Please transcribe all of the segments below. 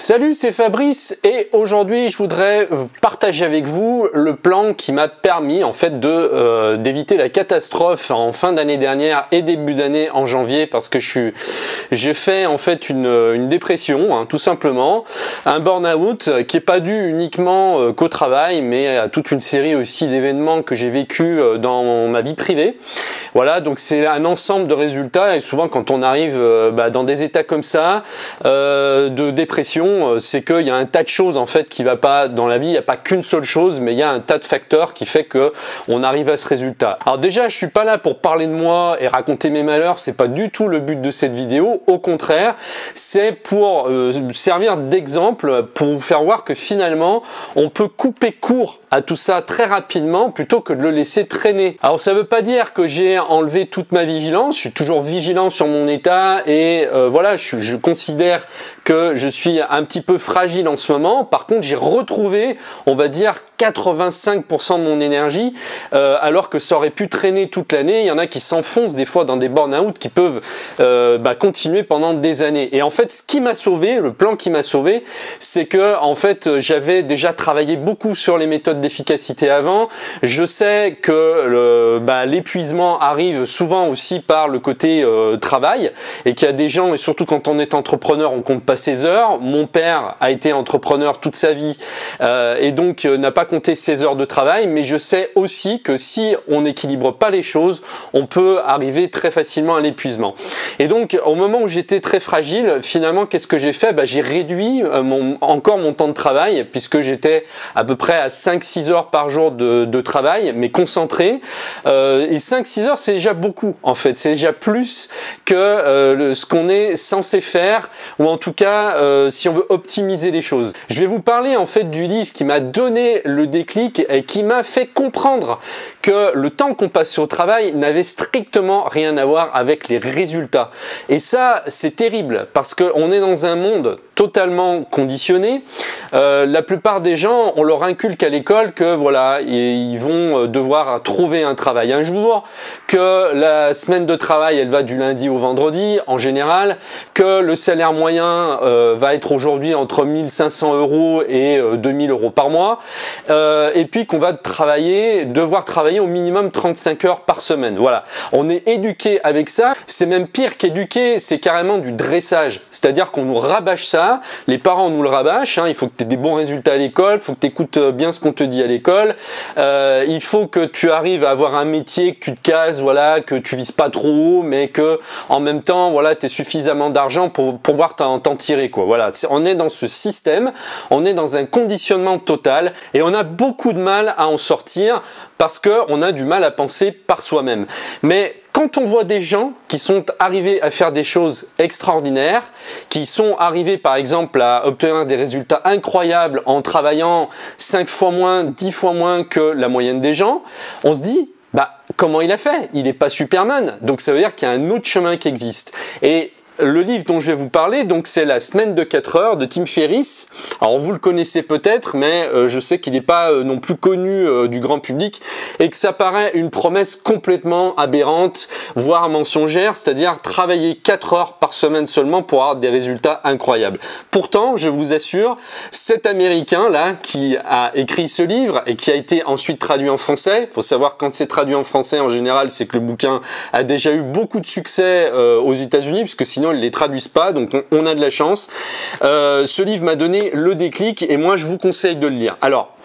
Salut, c'est Fabrice et aujourd'hui je voudrais partager avec vous le plan qui m'a permis en fait d'éviter la catastrophe en fin d'année dernière et début d'année en janvier, parce que j'ai fait en fait une dépression, hein, tout simplement, un burn-out qui est pas dû uniquement qu'au travail, mais à toute une série aussi d'événements que j'ai vécu dans ma vie privée. Voilà, donc c'est un ensemble de résultats, et souvent quand on arrive dans des états comme ça de dépression, c'est qu'il y a un tas de choses en fait qui va pas dans la vie. Il n'y a pas qu'une seule chose, mais il y a un tas de facteurs qui fait que on arrive à ce résultat. Alors déjà, je suis pas là pour parler de moi et raconter mes malheurs, c'est pas du tout le but de cette vidéo. Au contraire, c'est pour servir d'exemple, pour vous faire voir que finalement on peut couper court à tout ça très rapidement plutôt que de le laisser traîner. Alors ça veut pas dire que j'ai enlevé toute ma vigilance, je suis toujours vigilant sur mon état et voilà, je considère que je suis un petit peu fragile en ce moment. Par contre, j'ai retrouvé, on va dire, 85% de mon énergie, alors que ça aurait pu traîner toute l'année. Il y en a qui s'enfoncent des fois dans des burn-out qui peuvent continuer pendant des années. Et en fait, ce qui m'a sauvé, le plan qui m'a sauvé, c'est que en fait, j'avais déjà travaillé beaucoup sur les méthodes d'efficacité avant. Je sais que l'épuisement arrive souvent aussi par le côté travail, et qu'il y a des gens, et surtout quand on est entrepreneur, on compte pas ses heures. Mon père a été entrepreneur toute sa vie et donc n'a pas compté ses heures de travail, mais je sais aussi que si on n'équilibre pas les choses, on peut arriver très facilement à l'épuisement. Et donc au moment où j'étais très fragile, finalement qu'est-ce que j'ai fait? J'ai réduit encore mon temps de travail, puisque j'étais à peu près à 5-6 heures par jour de travail, mais concentré. Et 5-6 heures, c'est déjà beaucoup en fait, c'est déjà plus que ce qu'on est censé faire, ou en tout cas si on veut optimiser les choses. Je vais vous parler en fait du livre qui m'a donné le déclic et qui m'a fait comprendre que le temps qu'on passe au travail n'avait strictement rien à voir avec les résultats. Et ça, c'est terrible, parce qu'on est dans un monde totalement conditionné. La plupart des gens, on leur inculque à l'école que voilà, ils vont devoir trouver un travail un jour, que la semaine de travail, elle va du lundi au vendredi en général, que le salaire moyen va être aujourd'hui entre 1500 € et 2000 € par mois, et puis qu'on va devoir travailler au minimum 35 heures par semaine. Voilà, on est éduqué avec ça. C'est même pire qu'éduqué, c'est carrément du dressage, c'est-à-dire qu'on nous rabâche ça, les parents nous le rabâchent, hein. Il faut que tu aies des bons résultats à l'école, il faut que tu écoutes bien ce qu'on te dit à l'école, il faut que tu arrives à avoir un métier, que tu te cases, voilà, que tu vises pas trop haut, mais que en même temps, voilà, tu aies suffisamment d'argent pour pouvoir t'en tirer, quoi. Voilà, on est dans ce système, on est dans un conditionnement total, et on a beaucoup de mal à en sortir parce que on a du mal à penser par soi-même. Mais quand on voit des gens qui sont arrivés à faire des choses extraordinaires, qui sont arrivés par exemple à obtenir des résultats incroyables en travaillant 5 fois moins, 10 fois moins que la moyenne des gens, on se dit, comment il a fait? Il n'est pas Superman. Donc ça veut dire qu'il y a un autre chemin qui existe. Et le livre dont je vais vous parler, donc c'est La semaine de 4 heures de Tim Ferriss. Alors vous le connaissez peut-être, mais je sais qu'il n'est pas non plus connu du grand public, et que ça paraît une promesse complètement aberrante, voire mensongère, c'est-à-dire travailler 4 heures par semaine seulement pour avoir des résultats incroyables. Pourtant, je vous assure, cet Américain là qui a écrit ce livre et qui a été ensuite traduit en français, il faut savoir quand c'est traduit en français en général, c'est que le bouquin a déjà eu beaucoup de succès aux États-Unis, puisque sinon ils les traduisent pas, donc on a de la chance. Ce livre m'a donné le déclic et moi je vous conseille de le lire. Alors,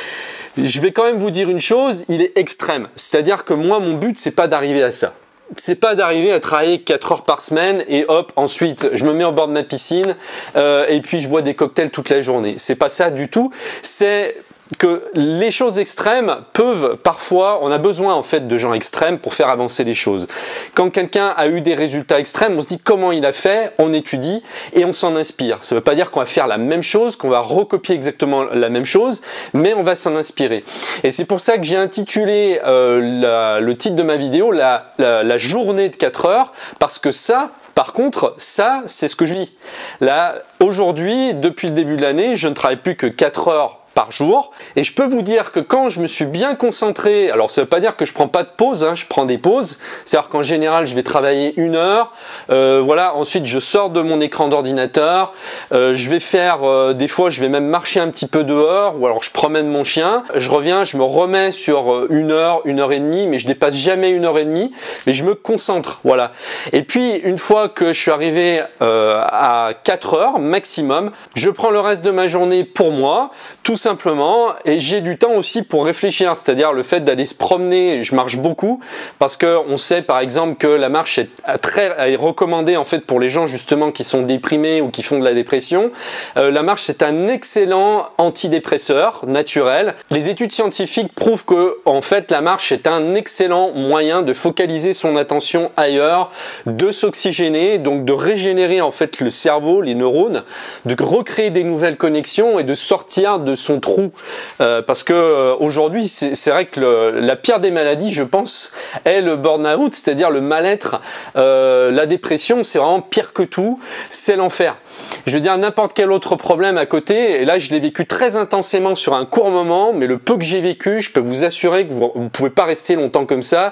je vais quand même vous dire une chose, il est extrême. C'est-à-dire que moi mon but c'est pas d'arriver à ça. C'est pas d'arriver à travailler 4 heures par semaine et hop, ensuite je me mets au bord de ma piscine et puis je bois des cocktails toute la journée. C'est pas ça du tout. C'est que les choses extrêmes peuvent parfois, on a besoin en fait de gens extrêmes pour faire avancer les choses. Quand quelqu'un a eu des résultats extrêmes, on se dit comment il a fait, on étudie et on s'en inspire. Ça ne veut pas dire qu'on va faire la même chose, qu'on va recopier exactement la même chose, mais on va s'en inspirer. Et c'est pour ça que j'ai intitulé le titre de ma vidéo la journée de 4 heures, parce que ça, par contre, ça, c'est ce que je vis. Là, aujourd'hui, depuis le début de l'année, je ne travaille plus que 4 heures par jour. Et je peux vous dire que quand je me suis bien concentré, alors ça veut pas dire que je prends pas de pause, hein, je prends des pauses. C'est-à-dire qu'en général, je vais travailler 1 heure. Voilà, ensuite je sors de mon écran d'ordinateur. Je vais faire, des fois, je vais même marcher un petit peu dehors, ou alors je promène mon chien. Je reviens, je me remets sur 1 heure, 1 heure et demie, mais je dépasse jamais 1 heure et demie. Mais je me concentre, voilà. Et puis une fois que je suis arrivé à 4 heures maximum, je prends le reste de ma journée pour moi, tout simplement, et j'ai du temps aussi pour réfléchir, c'est-à-dire le fait d'aller se promener. Je marche beaucoup parce que on sait par exemple que la marche est très recommandée en fait pour les gens justement qui sont déprimés ou qui font de la dépression. La marche, c'est un excellent antidépresseur naturel. Les études scientifiques prouvent que en fait la marche est un excellent moyen de focaliser son attention ailleurs, de s'oxygéner, donc de régénérer en fait le cerveau, les neurones, de recréer des nouvelles connexions et de sortir de son trou. Parce que aujourd'hui, c'est vrai que la pire des maladies, je pense, est le burn-out, c'est-à-dire le mal-être. La dépression, c'est vraiment pire que tout, c'est l'enfer. Je veux dire, n'importe quel autre problème à côté, et là je l'ai vécu très intensément sur un court moment, mais le peu que j'ai vécu, je peux vous assurer que vous ne pouvez pas rester longtemps comme ça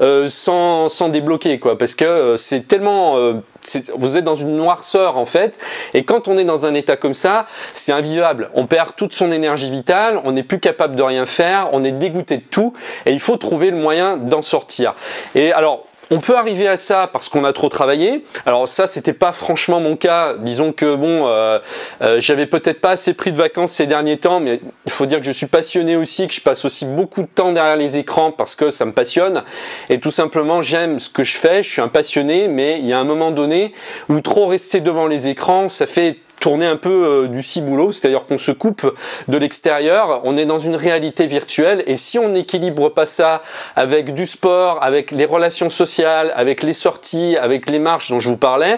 sans débloquer, quoi, parce que c'est tellement... vous êtes dans une noirceur en fait, et quand on est dans un état comme ça, c'est invivable. On perd toute son énergie vitale, on n'est plus capable de rien faire, on est dégoûté de tout, et il faut trouver le moyen d'en sortir. Et alors, on peut arriver à ça parce qu'on a trop travaillé. Alors ça, c'était pas franchement mon cas. Disons que bon, j'avais peut-être pas assez pris de vacances ces derniers temps, mais il faut dire que je suis passionné aussi, que je passe aussi beaucoup de temps derrière les écrans parce que ça me passionne. Et tout simplement, j'aime ce que je fais. Je suis un passionné, mais il y a un moment donné où trop rester devant les écrans, ça fait tourner un peu du ciboulot, c'est-à-dire qu'on se coupe de l'extérieur, on est dans une réalité virtuelle, et si on n'équilibre pas ça avec du sport, avec les relations sociales, avec les sorties, avec les marches dont je vous parlais,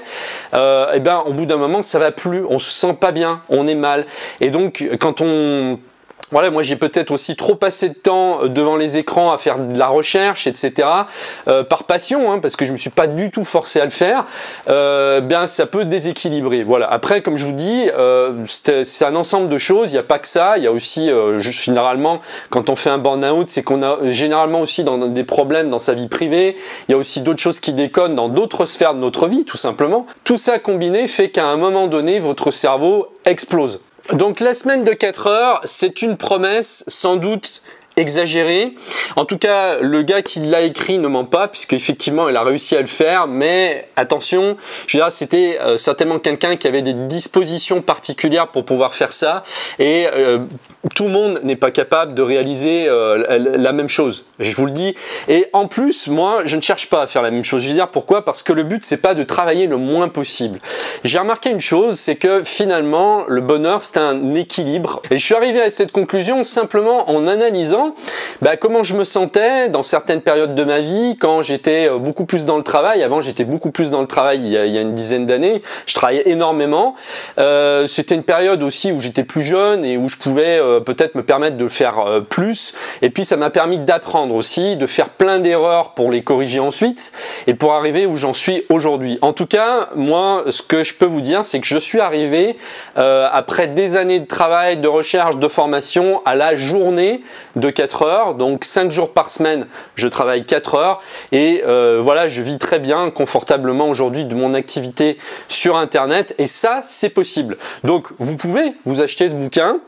et ben au bout d'un moment ça va plus, on se sent pas bien, on est mal. Et donc quand on... Voilà, moi j'ai peut-être aussi trop passé de temps devant les écrans à faire de la recherche, etc. Par passion, hein, parce que je me suis pas du tout forcé à le faire. Bien, ça peut déséquilibrer. Voilà. Après, comme je vous dis, c'est un ensemble de choses. Il n'y a pas que ça. Il y a aussi, généralement, quand on fait un burn-out, c'est qu'on a généralement aussi des problèmes dans sa vie privée. Il y a aussi d'autres choses qui déconnent dans d'autres sphères de notre vie, tout simplement. Tout ça combiné fait qu'à un moment donné, votre cerveau explose. Donc la semaine de 4 heures, c'est une promesse sans doute exagéré. En tout cas, le gars qui l'a écrit ne ment pas, puisque effectivement il a réussi à le faire, mais attention, je veux dire, c'était certainement quelqu'un qui avait des dispositions particulières pour pouvoir faire ça, et tout le monde n'est pas capable de réaliser la même chose, je vous le dis. Et en plus, moi, je ne cherche pas à faire la même chose. Je veux dire pourquoi? Parce que le but, c'est pas de travailler le moins possible. J'ai remarqué une chose, c'est que finalement, le bonheur, c'est un équilibre. Et je suis arrivé à cette conclusion simplement en analysant comment je me sentais dans certaines périodes de ma vie, quand j'étais beaucoup plus dans le travail. Avant, j'étais beaucoup plus dans le travail il y a une dizaine d'années. Je travaillais énormément. C'était une période aussi où j'étais plus jeune et où je pouvais peut-être me permettre de le faire plus. Et puis, ça m'a permis d'apprendre aussi, de faire plein d'erreurs pour les corriger ensuite et pour arriver où j'en suis aujourd'hui. En tout cas, moi, ce que je peux vous dire, c'est que je suis arrivé après des années de travail, de recherche, de formation, à la journée de 4 heures, donc 5 jours par semaine, je travaille 4 heures et voilà, je vis très bien, confortablement aujourd'hui de mon activité sur Internet, et ça, c'est possible. Donc, vous pouvez vous acheter ce bouquin.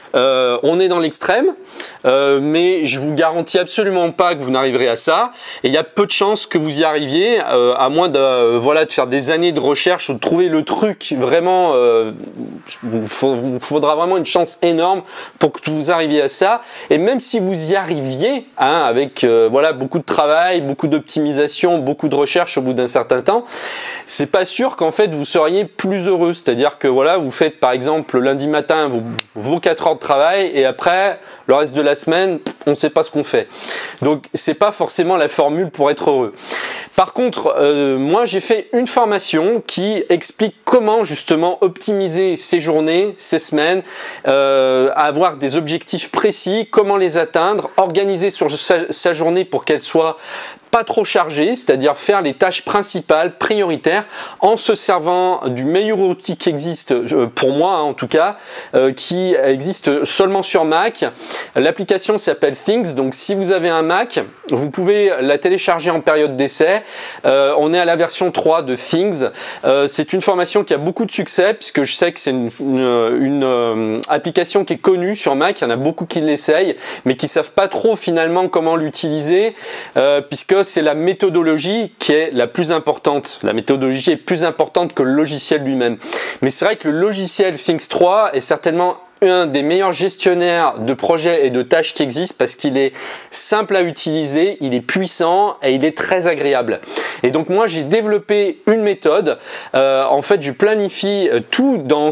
On est dans l'extrême, mais je vous garantis absolument pas que vous n'arriverez à ça, et il y a peu de chances que vous y arriviez, à moins de faire des années de recherche ou de trouver le truc vraiment. Il vous faudra vraiment une chance énorme pour que vous arriviez à ça. Et même si vous y arriviez, hein, avec beaucoup de travail, beaucoup d'optimisation, beaucoup de recherche au bout d'un certain temps, c'est pas sûr qu'en fait vous seriez plus heureux. C'est-à-dire que voilà, vous faites par exemple lundi matin vos 4 heures de travail, et après le reste de la semaine on ne sait pas ce qu'on fait. Donc c'est pas forcément la formule pour être heureux. Par contre, moi j'ai fait une formation qui explique comment justement optimiser ses journées, ses semaines, avoir des objectifs précis, comment les atteindre, organiser sur sa journée pour qu'elle soit pas trop chargé, c'est-à-dire faire les tâches principales, prioritaires, en se servant du meilleur outil qui existe, pour moi en tout cas, qui existe seulement sur Mac. L'application s'appelle Things, donc si vous avez un Mac, vous pouvez la télécharger en période d'essai. On est à la version 3 de Things. C'est une formation qui a beaucoup de succès, puisque je sais que c'est une application qui est connue sur Mac. Il y en a beaucoup qui l'essayent, mais qui savent pas trop finalement comment l'utiliser, puisque c'est la méthodologie qui est la plus importante. La méthodologie est plus importante que le logiciel lui-même. Mais c'est vrai que le logiciel Things 3 est certainement un des meilleurs gestionnaires de projets et de tâches qui existent parce qu'il est simple à utiliser, il est puissant et il est très agréable. Et donc moi j'ai développé une méthode. En fait je planifie tout dans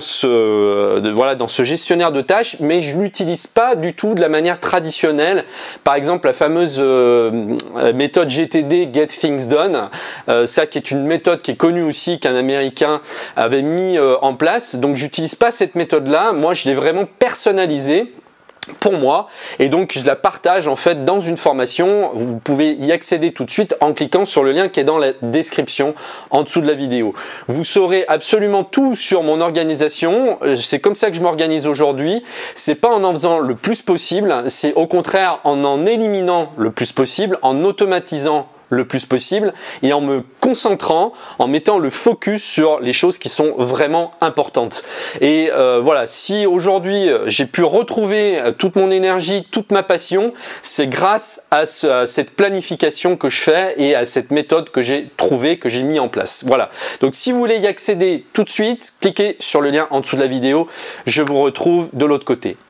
ce gestionnaire de tâches, mais je l'utilise pas du tout de la manière traditionnelle. Par exemple la fameuse méthode GTD, Get Things Done, ça qui est une méthode qui est connue aussi, qu'un Américain avait mis en place. Donc j'utilise pas cette méthode là. Moi je l'ai vraiment personnalisée pour moi, et donc je la partage en fait dans une formation. Vous pouvez y accéder tout de suite en cliquant sur le lien qui est dans la description en dessous de la vidéo. Vous saurez absolument tout sur mon organisation. C'est comme ça que je m'organise aujourd'hui. C'est pas en faisant le plus possible, c'est au contraire en éliminant le plus possible, en automatisant le plus possible et en me concentrant, en mettant le focus sur les choses qui sont vraiment importantes. Et voilà, si aujourd'hui j'ai pu retrouver toute mon énergie, toute ma passion, c'est grâce à cette planification que je fais et à cette méthode que j'ai trouvée, que j'ai mis en place. Voilà, donc si vous voulez y accéder tout de suite, cliquez sur le lien en dessous de la vidéo. Je vous retrouve de l'autre côté.